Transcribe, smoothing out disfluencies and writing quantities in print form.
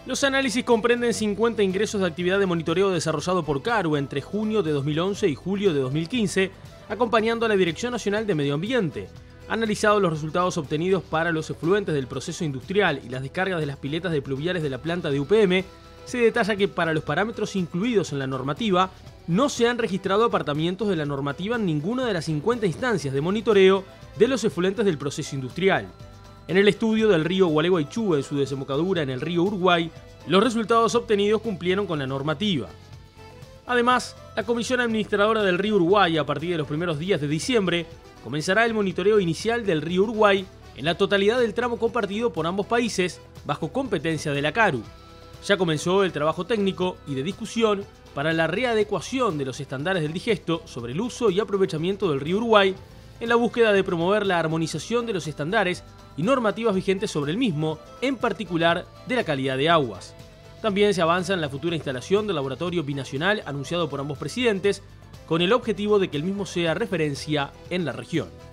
Los análisis comprenden 50 ingresos de actividad de monitoreo desarrollado por CARU entre junio de 2011 y julio de 2015, acompañando a la Dirección Nacional de Medio Ambiente. Analizados los resultados obtenidos para los efluentes del proceso industrial y las descargas de las piletas de pluviales de la planta de UPM, se detalla que para los parámetros incluidos en la normativa, no se han registrado apartamientos de la normativa en ninguna de las 50 instancias de monitoreo de los efluentes del proceso industrial. En el estudio del río Gualeguaychú en su desembocadura en el río Uruguay, los resultados obtenidos cumplieron con la normativa. Además, la Comisión Administradora del río Uruguay, a partir de los primeros días de diciembre, comenzará el monitoreo inicial del río Uruguay en la totalidad del tramo compartido por ambos países, bajo competencia de la CARU. Ya comenzó el trabajo técnico y de discusión para la readecuación de los estándares del digesto sobre el uso y aprovechamiento del río Uruguay, en la búsqueda de promover la armonización de los estándares y normativas vigentes sobre el mismo, en particular de la calidad de aguas. También se avanza en la futura instalación del laboratorio binacional anunciado por ambos presidentes, con el objetivo de que el mismo sea referencia en la región.